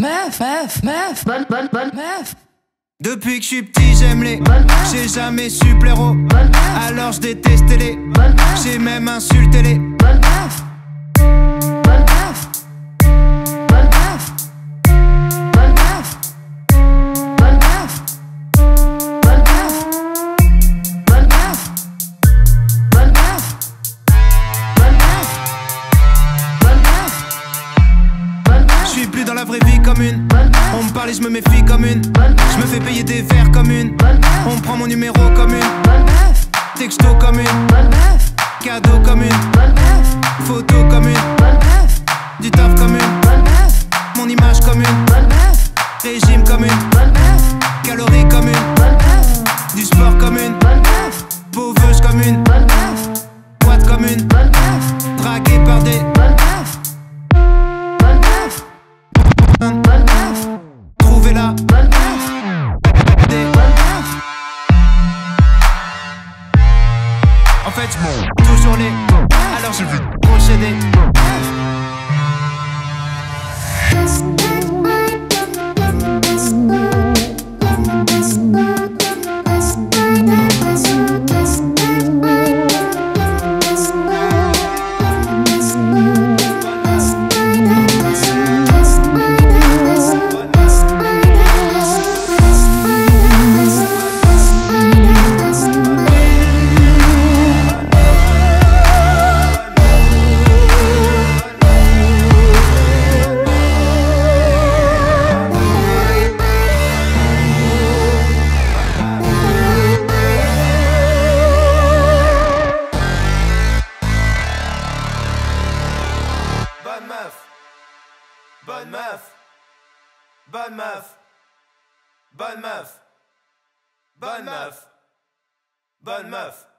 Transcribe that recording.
bonne meuf. Depuis que je suis petit j'aime les j'ai jamais su plaire aux alors je détestais les j'ai même insulté les Bonne meuf. Bonne meuf. Bonne meuf. Bonne meuf. Bonne meuf. Bonne meuf. Bonne meuf. Bonne meuf. Bonne meuf. Bonne meuf. Bonne meuf. Je suis plus dans la vraie vie comme une on me parle et je me méfie comme une je me fais payer des verres comme une on prend mon numéro comme une Bonne meuf. texto comme une Bonne meuf. cadeau comme une Bonne meuf. photo comme une Bonne meuf. du taf comme une Bonne meuf. mon image comme une Bonne meuf. régime comme une Bonne meuf. calories comme une Bonne meuf. du sport comme une Bonne meuf. pauveuse comme une Bonne meuf. boîte comme une Bonne meuf. draguée par des Bonne meuf. Bonne meuf. Bonne meuf. trouver la Bonne meuf. des Bonne meuf. en fait toujours les alors je veux procéder bonne meuf bonne meuf bonne meuf bonne meuf bonne meuf bonne meuf